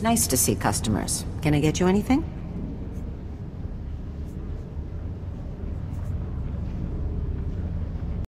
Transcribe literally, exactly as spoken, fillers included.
Nice to see customers. Can I get you anything?